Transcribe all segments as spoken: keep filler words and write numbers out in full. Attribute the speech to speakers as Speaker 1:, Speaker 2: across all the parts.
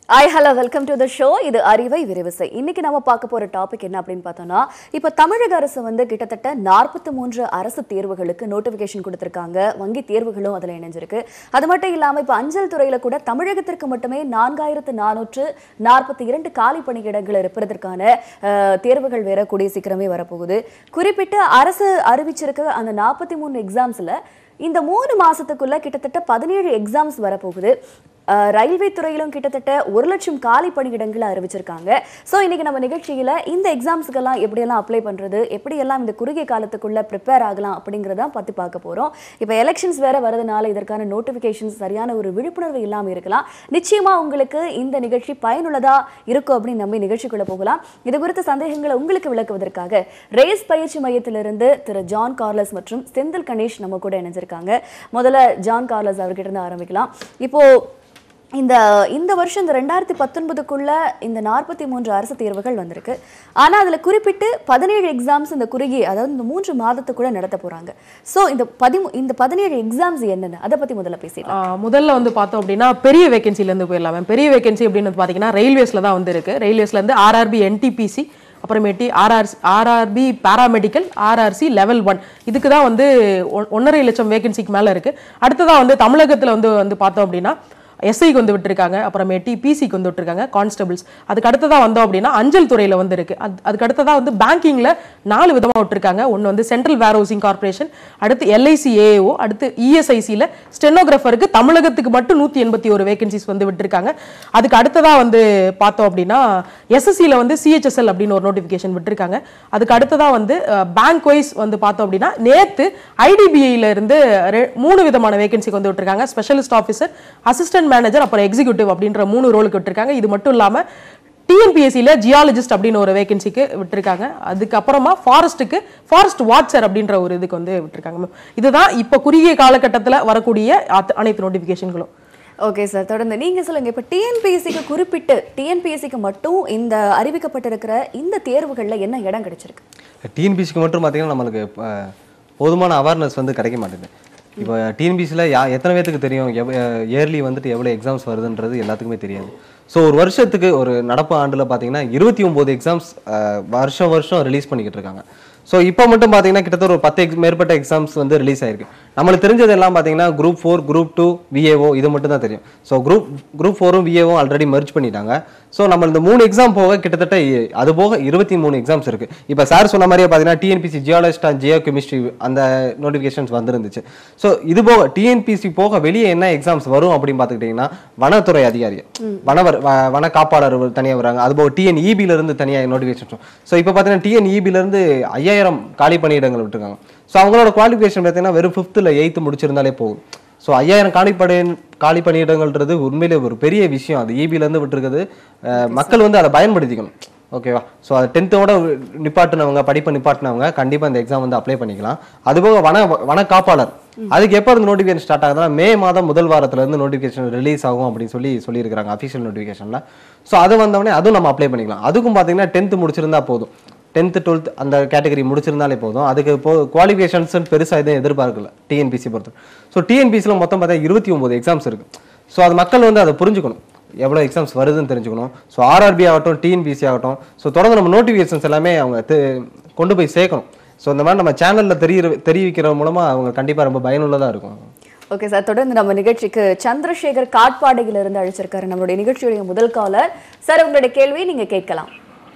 Speaker 1: Hi, hello, welcome to the show. இது அறிவை விரிவிசை. இன்னைக்கு நாம பார்க்க போற டாபிக் என்ன அப்படினு பார்த்தோம்னா, இப்போ தமிழக அரசு வந்து கிட்டத்தட்ட நாற்பத்தி மூன்று அரசு தேர்வுகளுக்கு நோட்டிஃபிகேஷன் கொடுத்திருக்காங்க. வங்கி தேர்வுகளும் அதுல இணைஞ்சிருக்கு. அது மட்டும் இல்லாம இப்போ அஞ்சல் துறையில கூட தமிழகத்திற்கு மட்டுமே நான்காயிரத்து நானூற்று நாற்பத்தி இரண்டு காலி பணியிடங்கள் இருப்பதற்கான தேர்வுகள் வேற கூடிய சீக்கிரமே வரப்போகுது. குறிப்பிட்ட அரசு அறிவிச்சிருக்க அந்த நாற்பத்தி மூன்று எக்ஸாம்ஸ்ல இந்த மூணு மாசத்துக்குள்ள கிட்டத்தட்ட பதினேழு எக்ஸாம்ஸ் வரப்போகுது. ரயில்வே துறையிலும் கிட்டத்தட்ட ஒரு லட்சம் காலி பணியிடங்களை அறிவிச்சிருக்காங்க. ஸோ இன்னைக்கு நம்ம நிகழ்ச்சியில் இந்த எக்ஸாம்ஸுக்கெல்லாம் எப்படியெல்லாம் அப்ளை பண்ணுறது, எப்படியெல்லாம் இந்த குறுகிய காலத்துக்குள்ள ப்ரிப்பேர் ஆகலாம் அப்படிங்கிறதான் பற்றி பார்க்க போகிறோம். இப்போ எலெக்ஷன்ஸ் வேற வரதுனால இதற்கான நோட்டிஃபிகேஷன்ஸ் சரியான ஒரு விழிப்புணர்வு இல்லாமல் இருக்கலாம். நிச்சயமாக உங்களுக்கு இந்த நிகழ்ச்சி பயனுள்ளதாக இருக்கும் அப்படின்னு நம்பி நிகழ்ச்சிக்குள்ளே போகலாம். இது குறித்த சந்தேகங்களை உங்களுக்கு விளக்குவதற்காக ரேஸ் பயிற்சி மையத்திலிருந்து திரு ஜான் கார்லஸ் மற்றும் செந்தில் கணேஷ் நம்ம கூட இணைஞ்சிருக்காங்க. முதல்ல ஜான் கார்லஸ் அவர்கிட்ட இருந்து ஆரம்பிக்கலாம். இப்போ இந்த இந்த வருஷம் இந்த ரெண்டாயிரத்தி பத்தொன்பதுக்குள்ள இந்த நாற்பத்தி மூன்று அரசு தேர்வுகள் வந்திருக்கு. ஆனால் அதில் குறிப்பிட்டு பதினேழு எக்ஸாம்ஸ் இந்த குறுகிய, அதாவது இந்த மூன்று மாதத்துக்குள்ள நடத்த போறாங்க. ஸோ இந்த பதி இந்த பதினேழு எக்ஸாம்ஸ் என்னென்ன, அதை பத்தி முதல்ல பேசிடலாம்.
Speaker 2: முதல்ல வந்து பார்த்தோம் அப்படின்னா பெரிய வேகன்சிலேருந்து போயிடலாம். பெரிய வேகன்சி அப்படின்னு பார்த்தீங்கன்னா ரயில்வேஸ்ல தான் வந்து இருக்கு. ரயில்வேஸ்ல இருந்து ஆர்ஆர்பி என்டிபிசி, அப்புறமேட்டி RR RRB paramedical, RRC level one, இதுக்கு தான் வந்து ஒன்னரை லட்சம் வேகன்சிக்கு மேலே இருக்கு. அடுத்ததான் வந்து தமிழகத்தில் வந்து வந்து பார்த்தோம் அப்படின்னா எஸ்ஐக்கு வந்து விட்டுருக்காங்க, அப்புறமேட்டி பிசிக்கு வந்து விட்டுருக்காங்க, கான்ஸ்டபிள்ஸ். அதுக்கு அடுத்ததாக வந்தோம் அப்படின்னா அஞ்சல் துறையில் வந்து இருக்கு. அது அதுக்கு அடுத்ததாக வந்து பேங்கிங்கில் நாலு விதமாக விட்டுருக்காங்க. ஒன்று வந்து சென்ட்ரல் வேர் ஹவுசிங் கார்பரேஷன், அடுத்து எல்ஐசி ஏஏஓ, அடுத்து இஎஸ்ஐசியில் ஸ்டெனோகிராஃபருக்கு தமிழகத்துக்கு மட்டும் நூற்றி எண்பத்தி ஒரு வேகன்சிஸ் வந்து விட்டுருக்காங்க. அதுக்கு அடுத்ததாக வந்து பார்த்தோம் அப்படின்னா எஸ்எஸ்சியில் வந்து சிஹெச்எஸ்எல் அப்படின்னு ஒரு நோட்டிஃபிகேஷன் விட்டுருக்காங்க. அதுக்கு அடுத்ததாக வந்து பேங்க் வைஸ் வந்து பார்த்தோம் அப்படின்னா நேற்று ஐடிபிஐல இருந்து மூணு விதமான வேகன்சிக்கு வந்து விட்டுருக்காங்க. ஸ்பெஷலிஸ்ட் ஆஃபீஸர், அசிஸ்டன்ட் மேனேஜர், அப்புறம் எக்ஸிக்யூட்டிவ் அப்படின்ற மூணு ரோலுக்கு விட்டுருக்காங்க. இது மட்டும் இல்லாம டிஎன்பிஎஸ்சியில் ஜியாலஜிஸ்ட் அப்படின்னு ஒரு வேகன்சிக்கு விட்டுருக்காங்க. அதுக்கப்புறமா ஃபாரஸ்ட்டுக்கு ஃபாரஸ்ட் வாட்சர் அப்படின்ற ஒரு இதுக்கு வந்து விட்டுருக்காங்க. இதுதான் இப்போ குறுகிய காலகட்டத்தில் வரக்கூடிய அனைத்து நோட்டிஃபிகேஷன்களும்.
Speaker 1: ஓகே சார், தொடர்ந்து நீங்க சொல்லுங்க. இப்போ டிஎன்பிஎஸ்சிக்கு குறிப்பிட்டு டிஎன்பிஎஸ்சிக்கு மட்டும் இந்த அறிவிக்கப்பட்டிருக்கிற இந்த தேர்வுகளில் என்ன இடம் கிடைச்சிருக்கு?
Speaker 3: டிஎன்பிஎஸ்சிக்கு மட்டும் பார்த்தீங்கன்னா நம்மளுக்கு போதுமான அவேர்னஸ் வந்து கிடைக்க மாட்டேங்குது. இப்போ டிஎன்பிஎஸ்சியில் யா எத்தனை பேருக்கு தெரியும் எவ் இயர்லி வந்துட்டு எவ்வளோ எக்ஸாம்ஸ் வருதுன்றது எல்லாத்துக்குமே தெரியாது. ஸோ ஒரு வருஷத்துக்கு ஒரு நடப்பு ஆண்டில் பார்த்தீங்கன்னா இருபத்தி ஒம்பது எக்ஸாம்ஸ் வருஷம் வருஷம் ரிலீஸ் பண்ணிக்கிட்டு இருக்காங்க. ஸோ இப்போ மட்டும் பார்த்தீங்கன்னா கிட்டத்தட்ட ஒரு பத்து எக்ஸ் மேற்பட்ட எக்ஸாம்ஸ் வந்து ரிலீஸ் ஆயிருக்கு. நம்மளுக்கு தெரிஞ்சது எல்லாம் பார்த்தீங்கன்னா group four, group two, VAO, இது மட்டும் தான் தெரியும். ஸோ குரூப் குரூப் ஃபோரும் விஏஓ ஆல்ரெடி மெர்ஜ் பண்ணிட்டாங்க. ஸோ நம்ம இந்த மூணு எக்ஸாம் போக கிட்டத்தட்ட அது போக இருபத்தி மூணு எக்ஸாம்ஸ் இருக்குது. இப்போ சார் சொன்ன மாதிரியே பார்த்தீங்கன்னா TNPSC geologist and geo chemistry அந்த நோட்டிஃபிகேஷன்ஸ் வந்துருந்துச்சு. ஸோ இது போக டிஎன்பிசி போக வெளியே என்ன எக்ஸாம்ஸ் வரும் அப்படின்னு பார்த்துக்கிட்டிங்கன்னா வனத்துறை அதிகாரி, வனவர் வன காப்பாளர் தனியாக வராங்க. அதுபோக டிஎன்இபியிலிருந்து தனியாக நோட்டிஃபிகேஷன். ஸோ இப்போ பார்த்தீங்கன்னா டிஎன்இபியிலிருந்து ஐயாயிரம் காலி பணியிடங்கள் விட்டுருக்காங்க. ஸோ அவங்களோட குவாலிஃபிகேஷன் பார்த்தீங்கன்னா வெறும் ஃபிஃப்த்தில் எயித்து முடிச்சிருந்தாலே போகும். ஸோ ஐயாயிரம் காலி பணி காலி பணியிடங்கள்ன்றது உண்மையிலே ஒரு பெரிய விஷயம். அது இபியிலேருந்து விட்டுருக்குது. மக்கள் வந்து அதை பயன்படுத்திக்கணும். ஓகேவா? ஸோ அது டென்த்தோட நிப்பாட்டினவங்க, படிப்பை நிப்பாட்டினவங்க கண்டிப்பாக இந்த எக்ஸாம் வந்து அப்ளை பண்ணிக்கலாம். அதுபோக வன வன காப்பாளர், அதுக்கு எப்போ இருந்து நோட்டிஃபிகேஷன் ஸ்டார்ட் ஆகுதுன்னா மே மாதம் முதல் வாரத்துலேருந்து நோட்டிஃபிகேஷன் ரிலீஸ் ஆகும் அப்படின்னு சொல்லி சொல்லியிருக்காங்க அஃபிஷியல் நோட்டிஃபிகேஷனில். ஸோ அது வந்தவொடனே அதுவும் நம்ம அப்ளை பண்ணிக்கலாம். அதுக்கும் பார்த்தீங்கன்னா டென்த்து முடிச்சிருந்தா போதும். டென்த்து டுவெல்த் அந்த கேட்டகரி முடிச்சிருந்தாலே போதும். அதுக்கு இப்போ குவாலிஃபிகேஷன்ஸ் பெருசாக எதுவும் எதிர்பார்க்கல டிஎன்பிசி பொறுத்து. ஸோ டிஎன்பிசியில் மொத்தம் பார்த்தா இருபத்தி ஒம்பது எக்ஸாம்ஸ் இருக்குது. ஸோ அது மக்கள் வந்து அதை புரிஞ்சுக்கணும், எவ்வளோ எக்ஸாம்ஸ் வருதுன்னு தெரிஞ்சுக்கணும். ஸோ ஆர்ஆர்பி ஆகட்டும், டிஎன்பிசி ஆகட்டும், ஸோ தொடர்ந்து நம்ம நோட்டிஃபிகேஷன்ஸ் எல்லாமே அவங்க கொண்டு போய் சேர்க்கணும். ஸோ இந்த மாதிரி நம்ம சேனலில் தெரிய தெரிவிக்கிற மூலமாக அவங்க கண்டிப்பாக ரொம்ப பயனுள்ளதாக இருக்கும்.
Speaker 1: ஓகே சார், தொடர்ந்து நம்ம நிகழ்ச்சிக்கு சந்திரசேகர் காட்பாடியிலிருந்து அழைச்சிருக்காரு நம்மளுடைய நிகழ்ச்சியுடைய முதல் காலர். சார், உங்களுடைய கேள்வியை நீங்க கேட்கலாம்.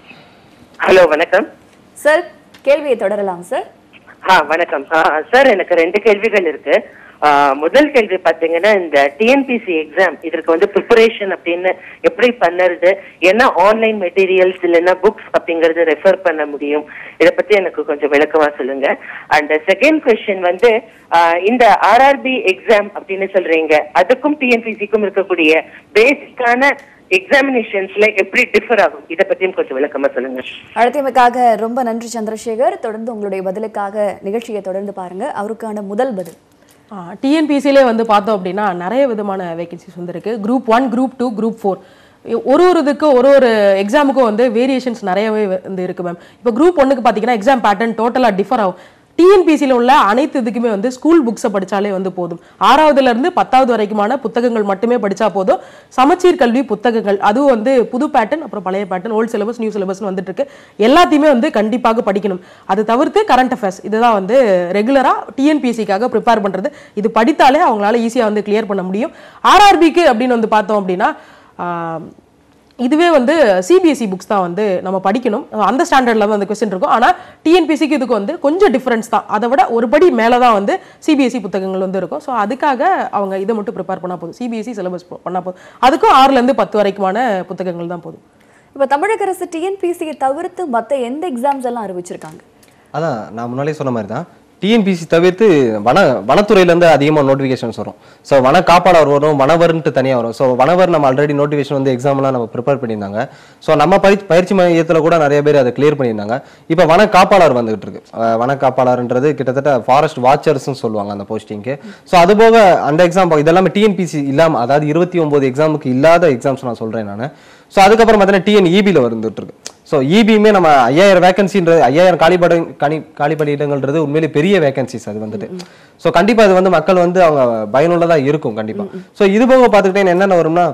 Speaker 4: ஹலோ, வணக்கம்
Speaker 1: சார். கேள்வியை தொடரலாம் சார்.
Speaker 4: ஆ வணக்கம் சார். எனக்கு ரெண்டு கேள்விகள் இருக்கு. முதல் கேள்வி பாத்தீங்கன்னா, இந்த டிஎன்பிசி எக்ஸாம் இதற்கு வந்து ப்ரிப்பரேஷன் அப்படின்னு எப்படி பண்ணுறது, என்ன ஆன்லைன் மெட்டீரியல்ஸ் இல்லைன்னா புக்ஸ் அப்படிங்கறது ரெஃபர் பண்ண முடியும், இதை பத்தி எனக்கு கொஞ்சம் விளக்கமா சொல்லுங்க. அண்ட் செகண்ட் கொஸ்டின் வந்து, இந்த ஆர்ஆர்பி எக்ஸாம் அப்படின்னு சொல்றீங்க, அதுக்கும் டிஎன்பிசிக்கும் இருக்கக்கூடிய பேசிக்கான எக்ஸாமினேஷன்ஸ்ல எப்படி டிஃபர் ஆகும், இதை பத்தியும் கொஞ்சம் விளக்கமா சொல்லுங்க.
Speaker 1: அழைத்தமைக்காக ரொம்ப நன்றி சந்திரசேகர். தொடர்ந்து உங்களுடைய பதிலுக்காக நிகழ்ச்சியை தொடர்ந்து பாருங்க. அவருக்கான முதல் பதில்,
Speaker 2: டிஎன்பிசிலே வந்து பார்த்தோம் அப்படின்னா நிறைய விதமான வேகன்சிஸ் வந்து இருக்கு. Group one, group two, group four, ஒரு ஒரு இதுக்கு ஒரு ஒரு எக்ஸாமுக்கும் வந்து வேரியேஷன்ஸ் நிறையவே வந்து இருக்கு மேம். இப்போ குரூப் ஒன்னுக்கு பார்த்தீங்கன்னா எக்ஸாம் பேட்டர்ன் டோட்டலாக டிஃபர் ஆகும். டிஎன்பிசியில் உள்ள அனைத்து இதுக்குமே வந்து ஸ்கூல் புக்ஸை படித்தாலே வந்து போதும். ஆறாவதுல இருந்து பத்தாவது வரைக்குமான புத்தகங்கள் மட்டுமே படித்தா போதும். சமச்சீர் கல்வி புத்தகங்கள் அதுவும் வந்து புது பேட்டர்ன், அப்புறம் பழைய பேட்டர்ன், ஓல்டு சிலபஸ், நியூ சிலபஸ்னு வந்துட்டு இருக்கு. எல்லாத்தையுமே வந்து கண்டிப்பாக படிக்கணும். அது தவிர்த்து கரண்ட் அஃபேர்ஸ் இதுதான் வந்து ரெகுலராக டிஎன்பிசிக்காக ப்ரிப்பேர் பண்ணுறது. இது படித்தாலே அவங்களால ஈஸியாக வந்து கிளியர் பண்ண முடியும். ஆர்ஆர்பிக்கு அப்படின்னு வந்து பார்த்தோம் அப்படின்னா இதுவே வந்து சிபிஎஸ்சி புக்ஸ் தான் வந்து நம்ம படிக்கணும். அந்த ஸ்டாண்டர்டில் தான் அந்த கொஸ்டின் இருக்கும். ஆனால் டிஎன்பிசிக்கு இதுக்கு வந்து கொஞ்சம் டிஃப்ரென்ஸ் தான். அதை விட ஒரு படி மேலே தான் வந்து சிபிஎஸ்சி புத்தகங்கள் வந்து இருக்கும். ஸோ அதுக்காக அவங்க இதை மட்டும் ப்ரிப்பேர் பண்ணால் போதும். சிபிஎஸ்சி சிலபஸ் பண்ணால் போதும். அதுக்கும் ஆறுலேருந்து பத்து வரைக்குமான புத்தகங்கள் தான் போதும்.
Speaker 1: இப்போ தமிழக அரசு டிஎன்பிசியை தவிர்த்து மற்ற எந்த எக்ஸாம்ஸ் எல்லாம் அறிவிச்சிருக்காங்க?
Speaker 3: அதான் நான் முன்னாலே சொன்ன மாதிரி தான், டிஎன்பிசி தவிர்த்து வன வனத்துறையிலேருந்து அதிகமாக நோட்டிஃபிகேஷன்ஸ் வரும். ஸோ வன காப்பாளர் வரும், வனவர்ன்ட்டு தனியாக வரும். ஸோ வனவர் நம்ம ஆல்ரெடி நோட்டிஃபிகேஷன் வந்து எக்ஸாம்லாம் நம்ம ப்ரிப்பேர் பண்ணியிருந்தாங்க. ஸோ நம்ம பயிற்சி பயிற்சி மையத்தில் கூட நிறைய பேர் அதை கிளியர் பண்ணியிருந்தாங்க. இப்போ வன காப்பாளர் வந்துகிட்டு இருக்கு. வன காப்பாளர்ன்றது கிட்டத்தட்ட ஃபாரஸ்ட் வாட்சர்ஸ்னு சொல்லுவாங்க அந்த போஸ்டிங்க்கு. ஸோ அது போக அந்த எக்ஸாம் இதெல்லாமே டிஎன்பிசி இல்லாமல், அதாவது இருபத்தி ஒன்பது எக்ஸாமுக்கு இல்லாத எக்ஸாம்ஸ் நான் சொல்கிறேன் நான். ஸோ அதுக்கப்புறம் பார்த்தீங்கன்னா டிஎன்இபியில் வந்துட்டு இருக்கு. ஸோ இபியுமே நம்ம ஐயாயிரம் வேகன்சின்றது, ஐயாயிரம் காலிப்பட கனி காலிப்பணியிடங்கள்ன்றது உண்மையிலே பெரிய வேகன்சிஸ் அது வந்துட்டு. ஸோ கண்டிப்பாக அது வந்து மக்கள் வந்து அவங்க பயனுள்ளதாக இருக்கும் கண்டிப்பாக. ஸோ இது போக பார்த்துக்கிட்டே என்னென்ன வரும்னா,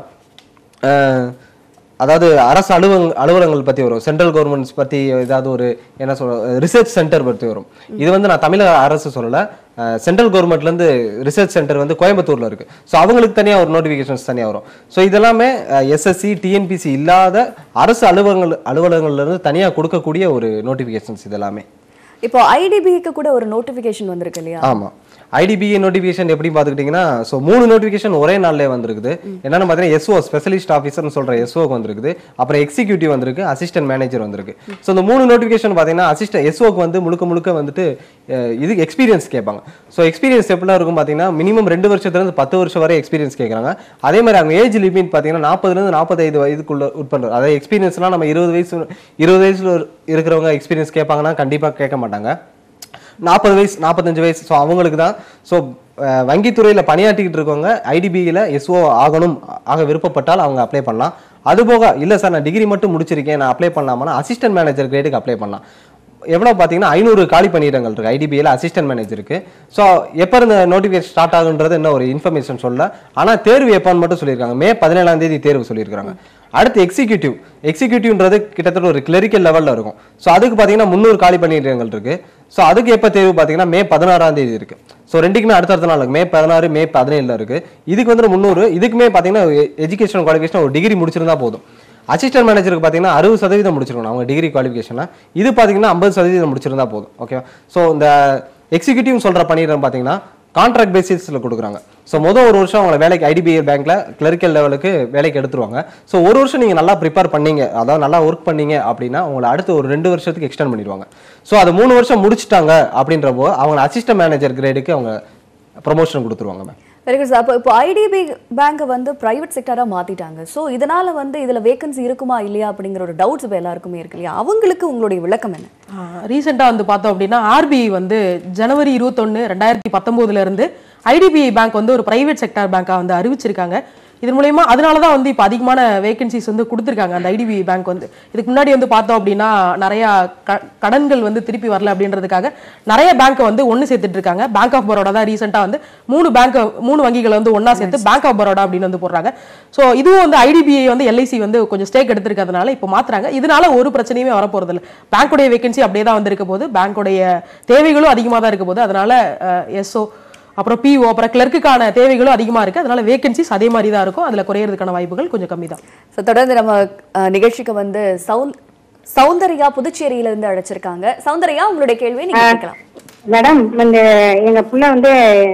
Speaker 3: அதாவது அரசு அலுவலக அலுவலகங்கள் பற்றி வரும், சென்ட்ரல் கவர்மெண்ட்ஸ் பற்றி ஏதாவது ஒரு என்ன சொல்ற ரிசர்ச் சென்டர் பற்றி வரும். இது வந்து நான் தமிழக அரசு சொல்லலை, சென்ட்ரல் கவர்மெண்ட்லேருந்து ரிசர்ச் சென்டர் வந்து கோயம்புத்தூரில் இருக்குது. ஸோ அவங்களுக்கு தனியாக ஒரு நோட்டிஃபிகேஷன்ஸ் தனியாக வரும். ஸோ இதெல்லாமே எஸ்எஸ்சி டிஎன்பிசி இல்லாத அரசு அலுவலகங்கள் அலுவலகங்கள்லேருந்து தனியாக கொடுக்கக்கூடிய ஒரு நோட்டிஃபிகேஷன்ஸ் இதெல்லாமே.
Speaker 1: இப்போ ஐடிபிக்கு கூட ஒரு நோட்டிஃபிகேஷன் வந்திருக்கு இல்லையா?
Speaker 3: ஆமாம், ஐடிபிஏ நோட்டிஃபிகேஷன் எப்படி பார்த்துக்கிட்டிங்கன்னா, ஸோ மூணு நோட்டிஃபிகேஷன் ஒரே நாள்லேயே வந்திருக்குது. என்னென்னு பார்த்தீங்கன்னா எஸ்ஓ ஸ்பெஷலிஸ்ட் ஆஃபீஸர்னு சொல்கிற எஸ்ஓக்கு வந்திருக்குது, அப்புறம் எக்ஸிக்யூட்டிவ் வந்திருக்கு, அசிஸ்டன்ட் மேனேஜர் வந்திருக்கு. ஸோ இந்த மூணு நோட்டிஃபிகேஷன் பார்த்தீங்கன்னா அசிஸ்டன்ட் எஸ்ஓக்கு வந்து முழுக்க முழுக்க வந்துட்டு இது எக்ஸ்பீரியன்ஸ் கேட்பாங்க. ஸோ எக்ஸ்பீரியன்ஸ் எப்படிலாம் இருக்கும் பார்த்தீங்கன்னா மினிமம் ரெண்டு வருஷத்துலேருந்து பத்து வருஷம் வரை எக்ஸ்பீரியன்ஸ் கேட்குறாங்க. அதே மாதிரி அவங்க ஏஜ் லிமிட் பார்த்தீங்கன்னா நாற்பதுலேருந்து நாற்பத்தைந்து வயதுக்குள்ள உட்படுற, அதாவது எக்ஸ்பீரியன்ஸ்லாம் நம்ம இருபது வயசு இருபது வயசுல இருக்கிறவங்க எக்ஸ்பீரியன்ஸ் கேட்பாங்கன்னா கண்டிப்பாக கேட்க மாட்டாங்க. நாற்பது வயசு நாற்பத்தஞ்சு வயசு ஸோ அவங்களுக்கு தான். ஸோ வங்கித்துறையில் பணியாற்றிக்கிட்டு இருக்கவங்க ஐடிபியில் எஸ்ஓ ஆகணும் ஆக விருப்பப்பட்டால் அவங்க அப்ளை பண்ணலாம். அதுபோக இல்லை சார் நான் டிகிரி மட்டும் முடிச்சிருக்கேன் நான் அப்ளை பண்ணலாமா, அசிஸ்டன்ட் மேனேஜர் கிரேடுக்கு அப்ளை பண்ணலாம். எவ்வளோ பார்த்தீங்கன்னா ஐநூறு காலி பணியிடங்கள் இருக்குது ஐடிபியில் அசிஸ்டன்ட் மேனேஜருக்கு. ஸோ எப்போ இந்த நோட்டிஃபிகேஷன் ஸ்டார்ட் ஆகுன்றது என்ன ஒரு இன்ஃபர்மேஷன் சொல்ல, ஆனால் தேர்வு எப்போன்னு மட்டும் சொல்லியிருக்காங்க. மே பதினேழாம் தேதி தேர்வு சொல்லியிருக்காங்க. அடுத்து எக்ஸிக்யூட்டிவ் எக்ஸிக்யூட்டிவ்ன்றது கிட்டத்தட்ட ஒரு கிளரிக்கல் லெவலில் இருக்கும். ஸோ அதுக்கு பார்த்தீங்கன்னா முந்நூறு காலி பணியிடங்கள் இருக்குது. ஸோ அதுக்கு எப்போ தேர்வு பார்த்தீங்கன்னா மே பதினாறாம் தேதி இருக்குது. ஸோ ரெண்டுக்குமே அடுத்தடுத்த நாள் மே பதினாறு மே பதினேழில் இருக்குது. இதுக்கு வந்து முந்நூறு, இதுக்குமே பார்த்தீங்கன்னா எஜுகேஷன் குவாலிஃபிகேஷன் ஒரு டிகிரி முடிச்சிருந்தா போதும். அசிஸ்டன்ட் மேனேஜருக்கு பார்த்தீங்கன்னா அறுபது சதவீதம் முடிச்சிருக்கணும் அவங்க டிகிரி குவாலிஃபிகேஷனா. இது பார்த்தீங்கன்னா ஐம்பது சதவீதம் முடிச்சிருந்தா போதும். ஓகே, ஸோ இந்த எக்ஸிக்யூட்டிவ் சொல்கிற பணியிடம் பார்த்தீங்கன்னா கான்ட்ராக்ட் பேசிஸில் கொடுக்குறாங்க. ஸோ மொதல் ஒரு வருஷம் அவங்களை வேலைக்கு ஐடிபிஐ பேங்க்ல கிளரிக்கல் லெவலுக்கு வேலைக்கு எடுத்துருவாங்க. ஸோ ஒரு வருஷம் நீங்கள் நல்லா ப்ரிப்பேர் பண்ணீங்க, அதாவது நல்லா ஒர்க் பண்ணீங்க அப்படின்னா உங்களை அடுத்து ஒரு ரெண்டு வருஷத்துக்கு எக்ஸ்டெண்ட் பண்ணிடுவாங்க. ஸோ அது மூணு வருஷம் முடிச்சிட்டாங்க அப்படின்றப்போ அவங்க அசிஸ்டன்ட் மேனேஜர் கிரேடுக்கு அவங்க ப்ரமோஷன் கொடுத்துருவாங்க. Ma'am
Speaker 1: very good sir. அப்போ இப்போ ஐடிபி பேங்கை வந்து பிரைவேட் செக்டராக மாற்றிட்டாங்க. ஸோ இதனால் வந்து இதில் வேகன்சி இருக்குமா இல்லையா அப்படிங்கிற ஒரு டவுட்ஸ் இப்போ எல்லாருக்குமே இருக்கு இல்லையா? அவங்களுக்கு உங்களுடைய விளக்கம் என்ன?
Speaker 2: ரீசெண்டாக வந்து பார்த்தோம் அப்படின்னா ஆர்பிஐ வந்து ஜனவரி இருபத்தொன்று ரெண்டாயிரத்தி பத்தொம்போதுல இருந்து ஐடிபிஐ பேங்க் வந்து ஒரு பிரைவேட் செக்டார் பேங்காக வந்து அறிவிச்சிருக்காங்க. இதன் மூலயமா அதனால தான் வந்து இப்போ அதிகமான வேகன்சிஸ் வந்து கொடுத்துருக்காங்க அந்த ஐடிபிஐ பேங்க் வந்து. இதுக்கு முன்னாடி வந்து பார்த்தோம் அப்படின்னா நிறையா க கடன்கள் வந்து திருப்பி வரல அப்படின்றதுக்காக நிறைய பேங்க்கை வந்து ஒன்று சேர்த்துட்டு இருக்காங்க. பேங்க் ஆஃப் பரோடா தான் ரீசெண்டாக வந்து மூணு பேங்க் மூணு வங்கிகளை வந்து ஒன்றா சேர்த்து பேங்க் ஆஃப் பரோடா அப்படின்னு வந்து போடுறாங்க. ஸோ இதுவும் வந்து ஐடிபிஐ வந்து எல்ஐசி வந்து கொஞ்சம் ஸ்டேக் எடுத்திருக்கிறதுனால இப்போ மாற்றுறாங்க. இதனால ஒரு பிரச்சனையுமே வரப்போகிறது இல்லை. பேங்க்குடைய வேகன்சி அப்படியே தான் வந்து இருக்க போது, பேங்க்குடைய தேவைகளும் அதிகமாக தான் இருக்க போது. அதனால எஸ்ஓ அப்புறம் பிஓ அப்புறம் கிளர்க்குக்கான தேவைகளும் அதிகமாக இருக்குது. அதனால வேகன்சிஸ் அதே மாதிரி தான் இருக்கும். அதில் குறையிறதுக்கான வாய்ப்புகள் கொஞ்சம் கம்மி தான்.
Speaker 1: ஸோ தொடர்ந்து நம்ம நிகழ்ச்சிக்கு வந்து சவுந் சௌந்தர்யா புதுச்சேரியிலிருந்து அழைச்சிருக்காங்க. சௌந்தர்யா, உங்களுடைய கேள்வியை நீங்க கேட்கலாம்.
Speaker 5: மேடம், இந்த எங்க புள்ள வந்து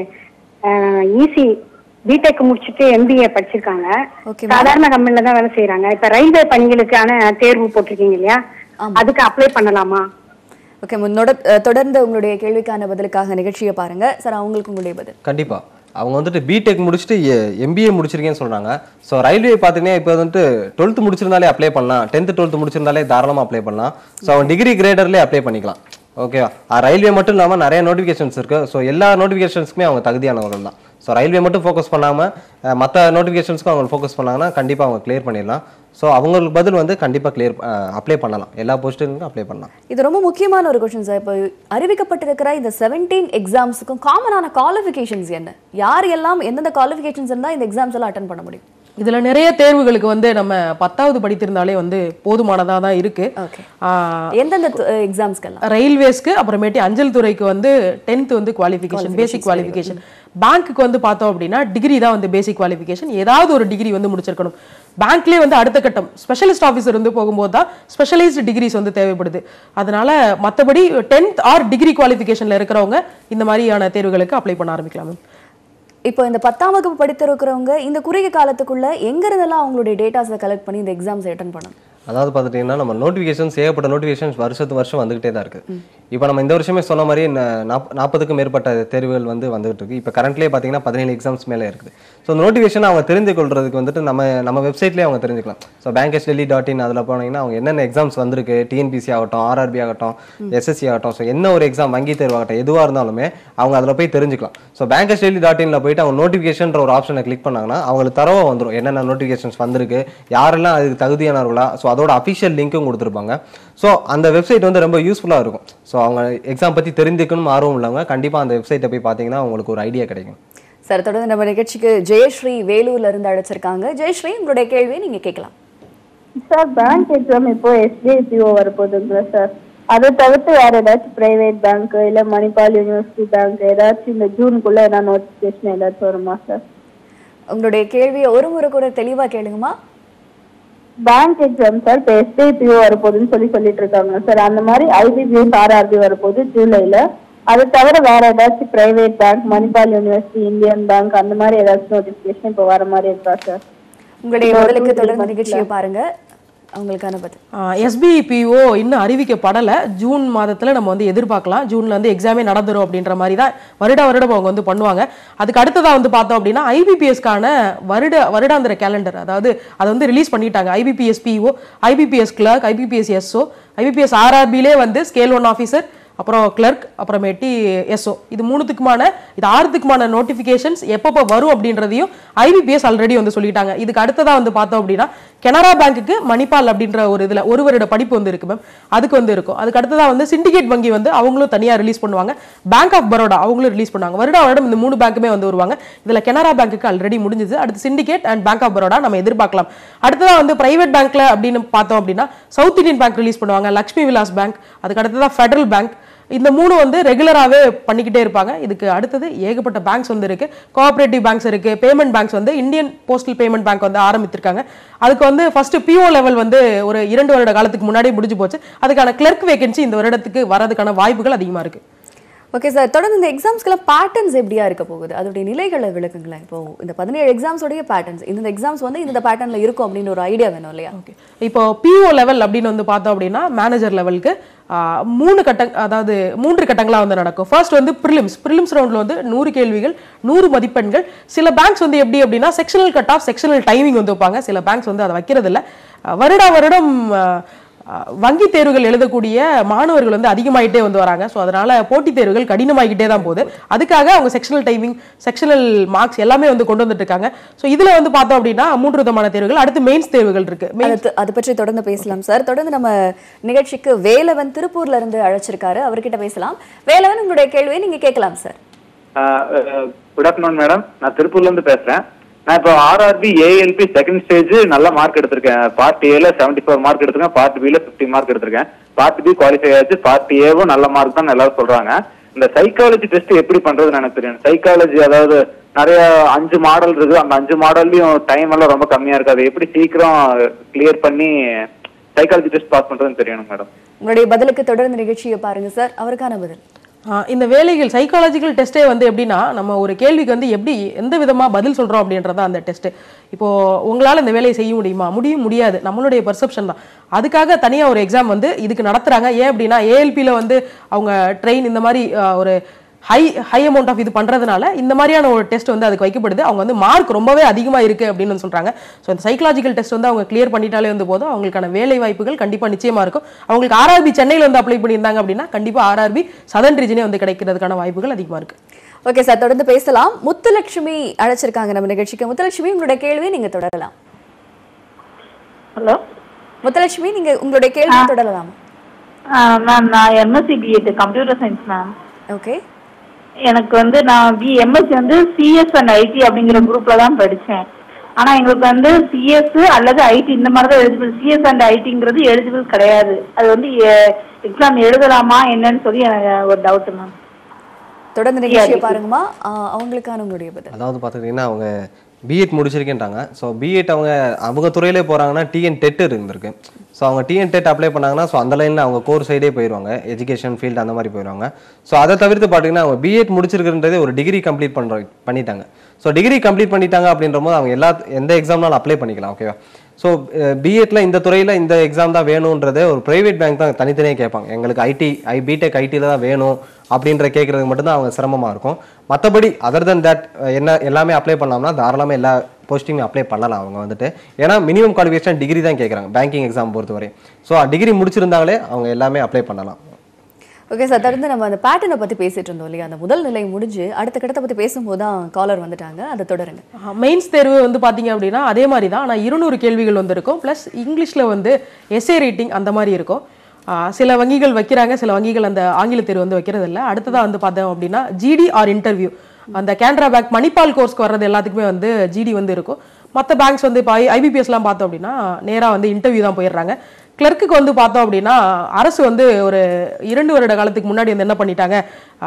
Speaker 5: ஈசி பிடெக் முடிச்சுட்டு எம்பிஏ படிச்சிருக்காங்க. சாதாரண கம்பெனில தான் வேலை செய்யறாங்க. இப்ப ரயில்வே பணிகளுக்கான தேர்வு போட்டிருக்கீங்க இல்லையா, அதுக்கு அப்ளை பண்ணலாமா?
Speaker 1: ஓகே, முன்னோட தொடர்ந்து உங்களுடைய கேள்விக்கான பதிலுக்காக நிகழ்ச்சியை பாருங்க சார். அவங்களுக்கு உங்களுடைய பதில்.
Speaker 3: கண்டிப்பா அவங்க வந்துட்டு பிடெக் முடிச்சுட்டு எம்பிஏ முடிச்சிருக்கேன்னு சொல்றாங்க. ஸோ ரயில்வே பார்த்தீங்கன்னா இப்போ வந்துட்டு டுவெல்த் முடிச்சிருந்தாலே அப்ளை பண்ணலாம், டென்த் டுவெல்த் முடிச்சிருந்தாலே தாராளமாக அப்ளை பண்ணலாம். ஸோ அவன் டிகிரி கிரேடர்லேயே அப்ளை பண்ணிக்கலாம். ஓகேவா? ரயில்வே மட்டும் இல்லாமல் நிறைய நோட்டிஃபிகேஷன்ஸ் இருக்கு. ஸோ எல்லா நோட்டிஃபிகேஷன்ஸ்க்குமே அவங்க தகுதியானவர்கள் தான். ஸோ ரயில்வே மட்டும் ஃபோக்கஸ் பண்ணாமல் மற்ற நோட்டிஃபிகேஷன்ஸ்க்கும் அவங்க ஃபோக்கஸ் பண்ணாங்கன்னா கண்டிப்பாக அவங்க கிளியர் பண்ணிடலாம். ஸோ அவங்களுக்கு பதில் வந்து கண்டிப்பாக கிளியர் அப்ளை பண்ணலாம், எல்லா போஸ்ட்டுக்கும் அப்ளை பண்ணலாம்.
Speaker 1: இது ரொம்ப முக்கியமான ஒரு கொஸ்டின் சார். இப்போ அறிவிக்கப்பட்டிருக்கிற இந்த செவன்டீன் எக்ஸாம்ஸுக்கும் காமனான குவாலிஃபிகேஷன்ஸ் என்ன? யார் எல்லாம் எந்தெந்த குவாலிஃபிகேஷன்ஸ் இருந்தால் இந்த எக்ஸாம்ஸ் எல்லாம் அட்டன் பண்ண முடியும்?
Speaker 2: இதுல நிறைய தேர்வுகளுக்கு வந்து நம்ம பத்தாவது படித்திருந்தாலே வந்து போதுமானதா தான் இருக்கு.
Speaker 1: எந்தெந்த எக்ஸாம்ஸ்க்கெல்லாம்?
Speaker 2: ரயில்வேஸ்க்கு, அப்புறமேட்டு அஞ்சல் துறைக்கு வந்து டென்த் வந்து குவாலிஃபிகேஷன், பேசிக் குவாலிஃபிகேஷன். பேங்க்குக்கு வந்து பார்த்தோம் அப்படின்னா டிகிரி தான் வந்து பேசிக் குவாலிஃபிகேஷன், ஏதாவது ஒரு டிகிரி வந்து முடிச்சிருக்கணும். பேங்க்லேயே வந்து அடுத்த கட்டம் ஸ்பெஷலிஸ்ட் ஆஃபீஸர் வந்து போகும்போது தான் ஸ்பெஷலைஸ்டு டிகிரிஸ் வந்து தேவைப்படுது. அதனால மற்றபடி டென்த் ஆர் டிகிரி குவாலிஃபிகேஷன்ல இருக்கிறவங்க இந்த மாதிரியான தேர்வுகளுக்கு அப்ளை பண்ண ஆரம்பிக்கலாம் மேம்.
Speaker 1: இப்போ இந்த பத்தாம் வகுப்பு படித்திருக்கிறவங்க இந்த குறுகிய காலத்துக்குள்ள எங்க இருந்தெல்லாம் அவங்களுடைய டேட்டாஸை கலெக்ட் பண்ணி இந்த எக்ஸாம்ஸ் அட்டெண்ட் பண்ணணும்?
Speaker 3: அதாவது பார்த்துட்டிங்கன்னா நம்ம நோட்டிஃபிகேஷன்ஸ் ஏகப்பட்ட நோட்டிஃபிகேஷன்ஸ் வருஷத்து வருஷம் வந்துகிட்டே தான் இருக்குது. இப்போ நம்ம இந்த வருஷமே சொன்ன மாதிரி நாற்பதுக்கும் மேற்பட்ட தேர்வுகள் வந்து வந்துகிட்டு இருக்கு. இப்போ கரண்ட்லேயே பார்த்தீங்கன்னா பதினேழு எக்ஸாம்ஸ் மேலே இருக்குது. ஸோ அந்த நோட்டிஃபிகேஷன் அவங்க தெரிந்து கொள்றதுக்கு வந்துட்டு நம்ம நம்ம வெப்சைட்லேயே அவங்க தெரிஞ்சுக்கலாம். So bankers daily dot in அதில் போனீங்கன்னா அவங்க என்னென்ன எக்ஸாம்ஸ் வந்திருக்கு, டிஎன்பிசி ஆகட்டும், ஆர்ஆர்பி ஆகட்டும், எஸ்எஸ்சி ஆகட்டும், ஸோ என்ன ஒரு எக்ஸாம் வங்கி தேர்வு ஆகட்டும் எதுவாக இருந்தாலுமே அவங்க அதில் போய் தெரிஞ்சுக்கலாம். ஸோ பேங்கர்ஸ் டெல்லி டாட் இனில் போயிட்டு அவங்க நோட்டிஃபிகேஷன்ற ஒரு ஆப்ஷனை கிளிக் பண்ணாங்கன்னா அவங்களுக்கு தரவாக வந்துடும் என்னென்ன நோட்டிஃபிகேஷன்ஸ் வந்திருக்கு, யாரெல்லாம் அதுக்கு தகுதியானவர்களா, ஸோ அதோட அஃபிஷியல் லிங்க்கும் கொடுத்துருப்பாங்க. ஸோ அந்த வெப்சைட் வந்து ரொம்ப யூஸ்ஃபுல்லாக இருக்கும். ஸோ அவங்க எக்ஸாம் பற்றி தெரிஞ்சுக்கணும் ஆர்வம் உள்ளவங்க கண்டிப்பாக அந்த வெப்சைட்டை போய் பார்த்தீங்கன்னா உங்களுக்கு ஒரு ஐடியா கிடைக்கும்.
Speaker 1: சார், தொடர்ந்து நம்ம நிகழ்ச்சிக்கு ஜெயஸ்ரீ வேலூர்ல இருந்து அழைச்சிருக்காங்க. ஜெயஸ்ரீ, உங்களுடைய கேள்வியை நீங்க கேட்கலாம்.
Speaker 6: சார், பேங்க் எக்ஸாம் இப்போ எஸ்பிஐபிஓ வரப்போகுதுங்களா சார்? அதை தவிர்த்து வேற ஏதாச்சும் பிரைவேட் பேங்க் இல்ல மணிப்பால் யூனிவர்சிட்டி பேங்க் ஏதாச்சும் இந்த ஜூனுக்குள்ள ஏதாவது நோட்டிபிகேஷன் ஏதாச்சும் வருமா சார்?
Speaker 1: உங்களுடைய கேள்வியை ஒரு முறை கூட தெளிவா கேளுங்கம்மா.
Speaker 6: பேங்க் எக்ஸாம் சார் இப்போ எஸ்பிஐபிஓ வரப்போகுதுன்னு சொல்லி சொல்லிட்டு இருக்காங்க சார். அந்த மாதிரி ஐபிபிஎஸ் ஆர்ஆர்பி வரப்போகுது ஜூலைல. அதை தவிர வேற ஏதாச்சும் private bank, Manipal university, Indian bank அந்த மாதிரி ஏதாச்சும் நோட்டிபிகேஷன் இப்போ வர மாதிரி இருக்கா சார்?
Speaker 1: உங்களுடைய பதிலுக்கு தொடர்ந்து நிகழ்ச்சியை பாருங்க. அவங்களுக்கான பதில்
Speaker 2: எஸ்பிஐபிஓ இன்னும் அறிவிக்கப்படலை. ஜூன் மாதத்தில் நம்ம வந்து எதிர்பார்க்கலாம். ஜூனில் வந்து எக்ஸாமே நடந்துடும் அப்படின்ற மாதிரி தான் வருட வருடம் அவங்க வந்து பண்ணுவாங்க. அதுக்கு அடுத்ததாக வந்து பார்த்தோம் அப்படின்னா ஐபிபிஎஸ்க்கான வருட வருடாந்திர கேலண்டர், அதாவது அதை வந்து ரிலீஸ் பண்ணிட்டாங்க. IBPS PO, IBPS clerk, IBPS SO, IBPS ஆர்ஆர்பிலே வந்து ஸ்கேல் ஒன் ஆஃபீஸர், அப்புறம் கிளர்க், அப்புறமேட்டி எஸ்ஓ, இது மூணுத்துக்குமான இது ஆறுத்துக்குமான நோட்டிஃபிகேஷன்ஸ் எப்பப்போ வரும் அப்படின்றதையும் ஐபிபிஎஸ் ஆல்ரெடி வந்து சொல்லிட்டாங்க. இதுக்கு அடுத்ததாக வந்து பார்த்தோம் அப்படின்னா கனரா பேங்க்குக்கு மணிப்பால் அப்படின்ற ஒரு இதில் ஒரு வருட படிப்பு வந்து இருக்கு மேம், அதுக்கு வந்து இருக்கும். அதுக்கு அடுத்ததாக வந்து சிண்டிகேட் வங்கி வந்து அவங்களும் தனியாக ரிலீஸ் பண்ணுவாங்க. பேங்க் ஆஃப் பரோடா அவங்களும் ரிலீஸ் பண்ணுவாங்க. வருட வருடம் இந்த மூணு பேங்க்குமே வந்து வருவாங்க. இதில் கனரா பேங்க்குக்கு ஆல்ரெடி முடிஞ்சது. அடுத்து syndicate and bank of Baroda நம்ம எதிர்பார்க்கலாம். அடுத்ததாக வந்து பிரைவேட் பேங்க்ல அப்படின்னு பார்த்தோம் அப்படின்னா சவுத் இந்தியன் பேங்க் ரிலீஸ் பண்ணுவாங்க, லக்ஷ்மி விலாஸ் பேங்க், அதுக்கு அடுத்ததாக ஃபெடரல் பேங்க். இந்த மூணு வந்து ரெகுலராகவே பண்ணிக்கிட்டே இருப்பாங்க. இதுக்கு அடுத்தது ஏகப்பட்ட பேங்க்ஸ் வந்து இருக்கு. கோஆபரேட்டிவ் பேங்க்ஸ் இருக்கு, பேமெண்ட் பேங்க்ஸ் வந்து இந்தியன் போஸ்டல் பேமெண்ட் பேங்க் வந்து ஆரம்பித்திருக்காங்க. அதுக்கு வந்து ஃபர்ஸ்ட் பிஓ லெவல் வந்து ஒரு இரண்டு வருட காலத்துக்கு முன்னாடி முடிஞ்சு போச்சு. அதுக்கான கிளர்க் வேகன்சி இந்த வருடத்துக்கு வரதுக்கான வாய்ப்புகள் அதிகமாக இருக்கு.
Speaker 1: ஓகே சார், தொடர்ந்து இந்த எக்ஸாம்ஸ்க்குலாம் பேட்டர்ன்ஸ் எப்படியா இருக்க போகுது, அதோடைய நிலைகளை விளக்குங்களேன். இப்போ இந்த பதினேழு எக்ஸாம்ஸோடைய பேட்டர்ன்ஸ், இந்த எக்ஸாம்ஸ் வந்து இந்த பேட்டர்ன்ல இருக்கும் அப்படின்னு ஒரு ஐடியா வேணும் இல்லையா?
Speaker 2: ஓகே, இப்போ பிஓ லெவல் அப்படின்னு வந்து பார்த்தோம் அப்படின்னா மேனேஜர் லெவலுக்கு மூணு கட்ட அதாவது மூன்று கட்டங்களா வந்து நடக்கும். ஃபர்ஸ்ட் வந்து ப்ரிலிம்ஸ் ப்ரிலிம்ஸ் ரவுண்ட்ல வந்து நூறு கேள்விகள், நூறு மதிப்பெண்கள். சில பேங்க்ஸ் வந்து எப்படி அப்படின்னா sectional cut off, sectional timing வந்து வைப்பாங்க. சில பேங்க்ஸ் வந்து அதை வைக்கிறது இல்லை. வருடா வருடம் வங்கி தேர்வுகள் எழுதக்கூடிய மாணவர்கள் வந்து அதிகமாகிட்டே வந்து வராங்க. ஸோ அதனால போட்டித் தேர்வுகள் கடினமாகிட்டே தான் போகுது. அதுக்காக அவங்க செக்ஷனல் டைமிங், செக்ஷனல் மார்க்ஸ் எல்லாமே வந்து கொண்டு வந்துட்டு இருக்காங்க. ஸோ இதுல வந்து பார்த்தோம் அப்படின்னா மூன்று விதமான தேர்வுகள். அடுத்து மெயின்ஸ் தேர்வுகள் இருக்கு.
Speaker 1: அதை பற்றி தொடர்ந்து பேசலாம் சார். தொடர்ந்து நம்ம நிகழ்ச்சிக்கு வேலவன் திருப்பூர்ல இருந்து அழைச்சிருக்காரு, அவர்கிட்ட பேசலாம். வேலவன், உங்களுடைய கேள்வியை நீங்க கேட்கலாம் சார்.
Speaker 7: குட் ஆஃப்டர்நூன் மேடம், நான் திருப்பூர்ல இருந்து பேசுறேன். நான் இப்போ ஆர்ஆர்பி ஏஎல்பி செகண்ட் ஸ்டேஜ் நல்ல மார்க் எடுத்திருக்கேன். பார்ட் ஏல செவன்டி ஃபோர் மார்க் எடுத்திருக்கேன், பார்ட் பில பிப்டி மார்க் எடுத்திருக்கேன். பார்ட் பி குவாலிஃபை ஆச்சு, பார்ட் ஏவும் நல்ல மார்க் தான் எல்லாரும் சொல்றாங்க. இந்த சைக்காலஜி டெஸ்ட் எப்படி பண்றதுன்னு எனக்கு தெரியும். சைக்காலஜி அதாவது நிறைய அஞ்சு மாடல் இருக்கு, அந்த அஞ்சு மாடல்லையும் டைம் எல்லாம் ரொம்ப கம்மியா இருக்கு. அதை எப்படி சீக்கிரம் கிளியர் பண்ணி சைக்காலஜி டெஸ்ட் பாஸ் பண்றதுன்னு தெரியணும் மேடம்.
Speaker 1: உங்களுடைய பதிலுக்கு தொடர்ந்து நிகழ்ச்சியை பாருங்க சார், அவருக்கான பதில்.
Speaker 2: இந்த வேலைகள் சைக்காலஜிக்கல் டெஸ்ட்டே வந்து எப்படின்னா நம்ம ஒரு கேள்விக்கு வந்து எப்படி எந்த விதமாக பதில் சொல்கிறோம் அப்படின்றத அந்த டெஸ்ட்டு. இப்போது உங்களால் இந்த வேலையை செய்ய முடியுமா, முடியும் முடியாது, நம்மளுடைய பர்செப்ஷன் தான். அதுக்காக தனியாக ஒரு எக்ஸாம் வந்து இதுக்கு நடத்துகிறாங்க. ஏன் அப்படின்னா ஏஎல்பியில் வந்து அவங்க ட்ரெயின் இந்த மாதிரி ஒரு ஹை ஹை அமௌண்ட் ஆஃப் இது பண்றதுனால இந்த மாதிரியான ஒரு டெஸ்ட் வந்து அதுக்கு வைக்கப்படுது. அவங்க வந்து மார்க் ரொம்பவே அதிகமா இருக்கு அப்படின்னு வந்து சொல்றாங்க. ஸோ இந்த சைக்கலாஜிக்கல் டெஸ்ட் வந்து அவங்க கிளியர் பண்ணிட்டாலே வந்து போதும், அவங்களுக்கான வேலை வாய்ப்புகள் கண்டிப்பா நிச்சயமா இருக்கும். அவங்களுக்கு ஆர்ஆர்பி சென்னையில் வந்து அப்ளை பண்ணியிருந்தாங்க அப்படின்னா கண்டிப்பா ஆர்ஆர்பி சதர்ன் ரீஜனே வந்து கிடைக்கிறதுக்கான வாய்ப்புகள் அதிகமா இருக்கு.
Speaker 1: ஓகே சார், தொடர்ந்து பேசலாம். முத்துலட்சுமி அழைச்சிருக்காங்க நம்ம நிகழ்ச்சிக்கு. முத்துலட்சுமி, உங்களுடைய கேள்வி நீங்க தொடரலாம்.
Speaker 6: ஹலோ
Speaker 1: முத்துலட்சுமி, நீங்க உங்களுடைய கேள்வி தொடரலாம்.
Speaker 6: மேம், நான் MSc BEd computer science ma'am.
Speaker 1: Okay.
Speaker 6: எனக்கு வந்து நான் பி எம்எஸ்சி வந்து சிஎஸ் அண்ட் ஐடி அப்படிங்கிற குரூப்ல தான் படித்தேன். ஆனால் எங்களுக்கு வந்து சிஎஸ் அல்லது ஐடி இந்த மாதிரி தான் எலிஜிபிள். சிஎஸ் அண்ட் ஐடிங்கிறது எலிஜிபிள் கிடையாது. அது வந்து எக்ஸாம் எழுதலாமா என்னன்னு சொல்லி எனக்கு ஒரு டவுட் மேம்.
Speaker 1: தொடர்ந்து நிகழ்ச்சியை பாருங்கம்மா, அவங்களுக்கான உங்களுடைய பதில்.
Speaker 3: அதாவது பார்த்துக்கிட்டிங்கன்னா அவங்க பிஎட் முடிச்சிருக்கேன்ட்டாங்க. ஸோ பிஎட் அவங்க அவங்க துறையிலே போகிறாங்கன்னா டிஎன் டெட் இருந்திருக்கு. ஸோ அவங்க டிஎன் டெட் அப்ளை பண்ணாங்கன்னா ஸோ அந்த லைனில் அவங்க கோர் சைடே போயிடுவாங்க, எஜுகேஷன் ஃபீல்டு அந்த மாதிரி போயிடுவாங்க. ஸோ அதை தவிர்த்து பார்த்தீங்கன்னா அவங்க பிஎட் முடிச்சிருக்கிறதே ஒரு டிகிரி கம்ப்ளீட் பண்ணுற பண்ணிட்டாங்க. ஸோ டிகிரி கம்ப்ளீட் பண்ணிட்டாங்க அப்படின்ற போது அவங்க எல்லா எந்த எக்ஸாம்னாலும் அப்ளை பண்ணிக்கலாம். ஓகேவா? ஸோ பிஎட்ல இந்த துறையில் இந்த எக்ஸாம் தான் வேணுன்றதே ஒரு ப்ரைவேட் பேங்க் தான் தனித்தனியாக கேட்பாங்க. எங்களுக்கு ஐடி ஐ பிடெக் ஐடியில் தான் வேணும் அப்படின்ற கேட்குறதுக்கு மட்டும்தான் அவங்க சிரமமாக இருக்கும். மற்றபடி அதர் தென் தட் என்ன எல்லாமே அப்ளை பண்ணலாம்னா தாராளமாக எல்லா போஸ்டிங்கும் அப்ளை பண்ணலாம் அவங்க வந்துட்டு. ஏன்னா மினிமம் குவாலிஃபிகேஷன் டிகிரி தான் கேட்குறாங்க பேங்கிங் எக்ஸாம் பொறுத்தவரை. ஸோ டிகிரி முடிச்சிருந்தாங்களே அவங்க எல்லாமே அப்ளை பண்ணலாம்.
Speaker 1: ஓகே சார், தொடர்ந்து நம்ம அந்த பேட்டர்னை பற்றி பேசிட்டு இருந்தோம் இல்லையா? அந்த முதல் நிலை முடிஞ்சு அடுத்த கட்டத்தை பற்றி பேசும்போது தான் காலர் வந்துட்டாங்க. அதை தொடருங்க.
Speaker 2: மெயின்ஸ் தேர்வு வந்து பார்த்தீங்க அப்படின்னா அதே மாதிரி தான். ஆனால் இருநூறு கேள்விகள் வந்து இருக்கும். ப்ளஸ் இங்கிலீஷில் வந்து எஸ்ஏ ரேட்டிங் அந்த மாதிரி இருக்கும். சில வங்கிகள் வைக்கிறாங்க, சில வங்கிகள் அந்த ஆங்கில தேர்வு வந்து வைக்கிறது இல்லை. அடுத்ததாக வந்து பார்த்தோம் அப்படின்னா ஜிடி ஆர் இன்டர்வியூ. அந்த கேனரா பேங்க் மணிப்பால் கோர்ஸ்க்கு வர்றது எல்லாத்துக்குமே வந்து ஜிடி வந்து இருக்கும். மற்ற பேங்க்ஸ் வந்து இப்போ ஐபிபிஎஸ்லாம் பார்த்தோம் அப்படின்னா நேராக வந்து இன்டர்வியூ தான் போயிடுறாங்க. கிளர்க்குக்கு வந்து பார்த்தோம் அப்படின்னா அரசு வந்து ஒரு இரண்டு வருட காலத்துக்கு முன்னாடி வந்து என்ன பண்ணிட்டாங்க,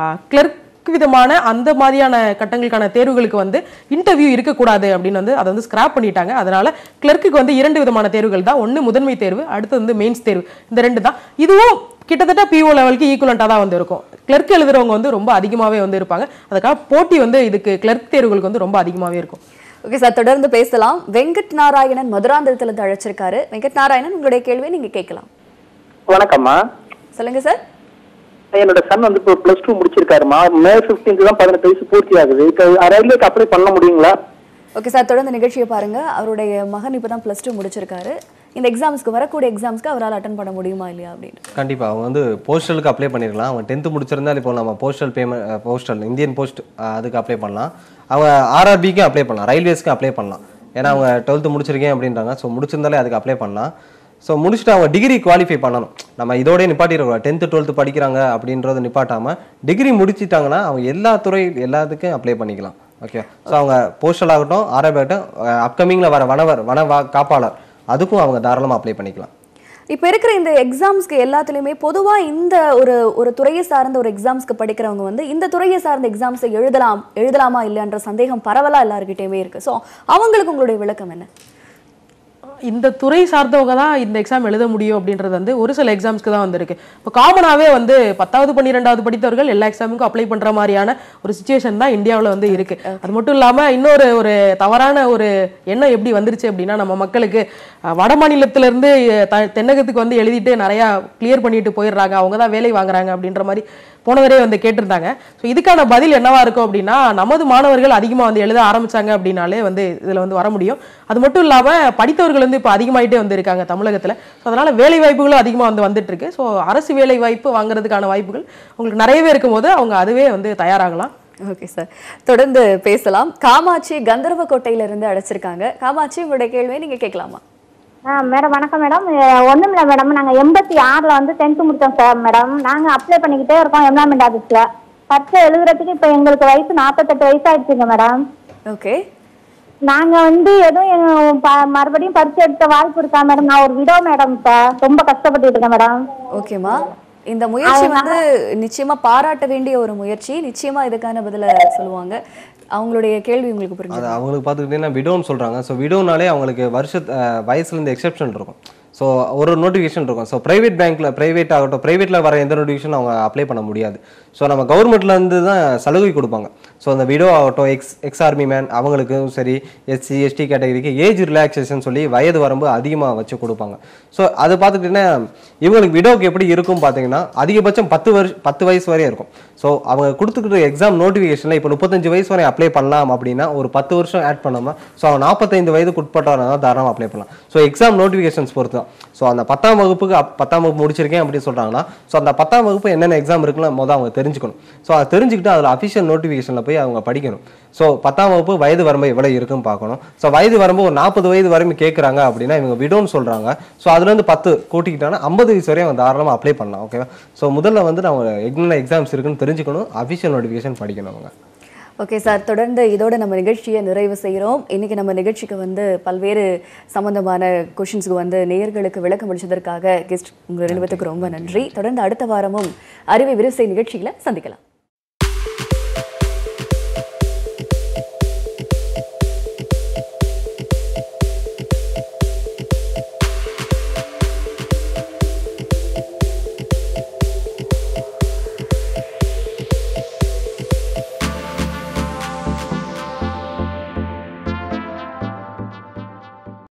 Speaker 2: கிளர்க் விதமான அந்த மாதிரியான கட்டங்களுக்கான தேர்வுகளுக்கு வந்து இன்டர்வியூ இருக்கக்கூடாது அப்படின்னு வந்து அதை வந்து ஸ்கிராப் பண்ணிட்டாங்க. அதனால கிளர்க்குக்கு வந்து இரண்டு விதமான தேர்வுகள் தான். ஒன்று முதன்மை தேர்வு, அடுத்து வந்து மெயின்ஸ் தேர்வு. இந்த ரெண்டு தான். இதுவும் கிட்டத்தட்ட பிஓ லெவலுக்கு ஈக்குவலண்டாக தான் வந்து இருக்கும். கிளர்க் எழுதுறவங்க வந்து ரொம்ப அதிகமாகவே வந்து இருப்பாங்க. அதுக்காக போட்டி வந்து இதுக்கு கிளர்க் தேர்வுகளுக்கு வந்து ரொம்ப அதிகமாகவே இருக்கும்.
Speaker 1: ஓகே சார், தொடர்ந்து பேசலாம். வெங்கட் நாராயணன் மதுராந்தகத்துல இருந்து அழைச்சிருக்காரு. வெங்கட் நாராயணன், உங்களுடைய கேள்வியை நீங்க கேட்கலாம்.
Speaker 8: வணக்கம்மா.
Speaker 1: சொல்லுங்க சார்.
Speaker 8: என்னோட சன் வந்து இப்போ பிளஸ் டூ முடிச்சிருக்காருமா. மே பிப்டீன்த் தான் பதினெட்டு வயசு பூர்த்தி ஆகுது. இப்போ ரயில்வேக்கு அப்ளை பண்ண முடியுங்களா?
Speaker 1: ஓகே சார், தொடர்ந்து நிகழ்ச்சியை பாருங்க. அவருடைய மகன் இப்போ தான் பிளஸ் டூ முடிச்சிருக்காரு. இந்த எக்ஸாம்ஸ்க்கு வரக்கூடிய எக்ஸாம்ஸ்க்கு அவரால் அட்டன் பண்ண முடியுமா இல்லையா அப்படின்னு?
Speaker 3: கண்டிப்பாக அவங்க வந்து போஸ்டலுக்கு அப்ளை பண்ணிருக்கலாம். அவங்க டென்த்து முடிச்சிருந்தால் இப்போ நம்ம postal payment postal Indian post அதுக்கு அப்ளை பண்ணலாம். அவங்க ஆர்ஆர்பிக்கும் அப்ளை பண்ணலாம், ரயில்வேஸ்க்கும் அப்ளை பண்ணலாம். ஏன்னா அவங்க டுவெல்த்து முடிச்சிருக்கேன் அப்படின்றாங்க. ஸோ முடிச்சிருந்தாலே அதுக்கு அப்ளை பண்ணலாம். ஸோ முடிச்சுட்டு அவங்க டிகிரி குவாலிஃபை பண்ணணும். நம்ம இதோடய நிப்பாட்டிருக்கோம். டென்த்து டுவெல்த்து படிக்கிறாங்க அப்படின்றத நிப்பாட்டாமல் டிகிரி முடிச்சிட்டாங்கன்னா அவங்க எல்லா துறை எல்லாத்துக்கும் அப்ளை பண்ணிக்கலாம். ஓகே. ஸோ அவங்க போஸ்டல் ஆகட்டும், ஆர்ஆர்பி ஆகட்டும், அப்கமிங்கில் வர வனவர் வன காப்பாளர் அதுக்கும் அவங்க தாராளமாக அப்ளை பண்ணிக்கலாம்.
Speaker 1: இப்போ இருக்கிற இந்த எக்ஸாம்ஸ்க்கு எல்லாத்துலேயுமே பொதுவாக இந்த ஒரு ஒரு துறையை சார்ந்த ஒரு எக்ஸாம்ஸ்க்கு படிக்கிறவங்க வந்து இந்த துறையை சார்ந்த எக்ஸாம்ஸை எழுதலாம் எழுதலாமா இல்லைன்ற சந்தேகம் பரவலாக எல்லாருக்கிட்டேயுமே இருக்குது. ஸோ அவங்களுக்கு உங்களுடைய விளக்கம் என்ன?
Speaker 2: இந்த துறை சார்ந்தவங்க தான் இந்த எக்ஸாம் எழுத முடியும் அப்படின்றது வந்து ஒரு சில எக்ஸாம்ஸ்க்கு தான் வந்திருக்கு. இப்போ காமனாகவே வந்து பத்தாவது பன்னிரெண்டாவது படித்தவர்கள் எல்லா எக்ஸாமுக்கும் அப்ளை பண்ணுற மாதிரியான ஒரு சுச்சுவேஷன் தான் இந்தியாவில் வந்து இருக்கு. அது மட்டும் இல்லாமல் இன்னொரு ஒரு தவறான ஒரு எண்ணம் எப்படி வந்துருச்சு அப்படின்னா, நம்ம மக்களுக்கு வட மாநிலத்திலேருந்து தென்னகத்துக்கு வந்து எழுதிட்டு நிறையா கிளியர் பண்ணிட்டு போயிடுறாங்க, அவங்க தான் வேலை வாங்குறாங்க அப்படின்ற மாதிரி போனவரே வந்து கேட்டிருந்தாங்க. ஸோ இதுக்கான பதில் என்னவா இருக்கும் அப்படின்னா, நமது மாணவர்கள் அதிகமாக வந்து எழுத ஆரம்பிச்சாங்க அப்படின்னாலே வந்து இதில் வந்து வர முடியும். அது மட்டும் இல்லாமல் படித்தவர்கள் வந்து இப்போ அதிகமாகிட்டே வந்து இருக்காங்க தமிழகத்தில். ஸோ அதனால் வேலை வாய்ப்புகளும் அதிகமாக வந்து வந்துட்டு இருக்கு. ஸோ அரசு வேலை வாய்ப்பு வாங்குறதுக்கான வாய்ப்புகள் உங்களுக்கு நிறையவே இருக்கும்போது அவங்க அதுவே வந்து தயாராகலாம்.
Speaker 1: ஓகே சார், தொடர்ந்து பேசலாம். காமாட்சி கந்தர்வக்கோட்டையிலிருந்து அழைச்சிருக்காங்க. காமாட்சி, உங்களுடைய கேள்வியை நீங்கள் கேட்கலாமா?
Speaker 5: ஆ மேடம் வணக்கம் மேடம். ஒன்றும் இல்லை மேடம், நாங்கள் எண்பத்தி ஆறில் வந்து டென்த்து முடித்தோம் சார் மேடம். நாங்கள் அப்ளை பண்ணிக்கிட்டே இருக்கோம் எம்ப்ளாய்மெண்ட் ஆஃபீஸில். பரீட்சை எழுதுறதுக்கு இப்போ எங்களுக்கு வயசு நாற்பத்தெட்டு வயசு ஆயிடுச்சுங்க மேடம்.
Speaker 1: ஓகே.
Speaker 5: நாங்கள் வந்து எதுவும் மறுபடியும் பரீட்சை எடுத்த வாய்ப்பு இருக்கா மேடம்? நான் ஒரு விடோ மேடம், இப்போ ரொம்ப கஷ்டப்பட்டு இருக்கேன் மேடம்.
Speaker 1: ஓகேம்மா, இந்த முயற்சி வந்து நிச்சயமா பாராட்ட வேண்டிய ஒரு முயற்சி. நிச்சயமா இதுக்கான பதில சொல்லுவாங்க. அவங்களுடைய கேள்வி உங்களுக்கு புரியுது?
Speaker 3: அது அவங்களுக்கு பார்த்துக்கிட்டீங்கன்னா விடோன்னு சொல்கிறாங்க. ஸோ விடோனாலே அவங்களுக்கு வருஷ வயசுலேருந்து எக்ஸெப்ஷன் இருக்கும். ஸோ ஒரு நோட்டிஃபிகேஷன் இருக்கும். ஸோ ப்ரைவேட் பேங்க்கில் ப்ரைவேட் ஆகட்டும் ப்ரைவேட்டில் வர எந்த நோட்டிஃபிகேஷன் அவங்க அப்ளை பண்ண முடியாது. ஸோ நம்ம கவர்மெண்ட்லேருந்து தான் சலுகை கொடுப்பாங்க. ஸோ அந்த விடோ ஆகட்டும் எக்ஸ் எக்ஸ் ஆர்மி மேன் அவங்களுக்கும் சரி எஸ்சி எஸ்டி கேட்டகரிக்கு ஏஜ் ரிலாக்ஸேஷன் சொல்லி வயது வரம்பு அதிகமாக வச்சு கொடுப்பாங்க. ஸோ அது பார்த்துக்கிட்டிங்கன்னா இவங்களுக்கு விடோவுக்கு எப்படி இருக்கும் பார்த்தீங்கன்னா அதிகபட்சம் பத்து வருஷம் பத்து வயசு வரையும் இருக்கும். ஸோ அவங்க கொடுத்துக்கிற எக்ஸாம் நோட்டிஃபிகேஷனில் இப்போ முப்பத்தஞ்சு வயசு வரை அப்ளை பண்ணலாம் அப்படின்னா ஒரு பத்து வருஷம் ஆட் பண்ணோம்னா ஸோ அவங்க நாற்பத்தைந்து வயதுக்கு உட்பட்டவராக தாராளமாக அப்ளை பண்ணலாம். ஸோ எக்ஸாம் நோட்டிஃபிகேஷன்ஸ் பொறுத்து தான். ஸோ அந்த பத்தாம் வகுப்புக்கு பத்தாம் வகுப்பு முடிச்சிருக்கேன் அப்படின்னு சொல்கிறாங்கன்னா ஸோ அந்த பத்தாம் வகுப்பு என்னென்ன எக்ஸாம் இருக்குன்னு மொதல் அவங்க தெரிஞ்சுக்கணும். ஸோ அதை தெரிஞ்சுக்கிட்டு அதில் அஃபிஷியல் நோட்டிஃபிகேஷனில் போய் அவங்க படிக்கணும். ஸோ பத்தாம் வகுப்பு வயது வரம்பு எவ்வளோ இருக்குன்னு பார்க்கணும். ஸோ வயது வரம்பு ஒரு நாற்பது வயது வரைக்கும் கேட்குறாங்க அப்படின்னா இவங்க விடோன்னு சொல்கிறாங்க. ஸோ அதுலேருந்து பத்து கூட்டிக்கிட்டாங்கன்னா ஐம்பது வயசு வரையும் அவங்க தாராளமாக அப்ளை பண்ணலாம். ஓகேவா? ஸோ முதல்ல வந்து நம்ம என்னென்ன எக்ஸாம்ஸ் இருக்குன்னு தெரிஞ்சுக்கணும், அஃபிஷியல் நோட்டிஃபிகேஷன் படிக்கணும் அவங்க.
Speaker 1: ஓகே சார், தொடர்ந்து இதோட நம்ம நிகழ்ச்சியை நிறைவு செய்கிறோம். இன்றைக்கி நம்ம நிகழ்ச்சிக்கு வந்து பல்வேறு சம்பந்தமான கொஷின்ஸுக்கு வந்து நேயர்களுக்கு விளக்கம் அளித்ததற்காக கெஸ்ட் உங்கள் ரெண்டு பேத்துக்கு ரொம்ப நன்றி. தொடர்ந்து அடுத்த வாரமும் அறிவை விரிவு நிகழ்ச்சிகளை சந்திக்கலாம்.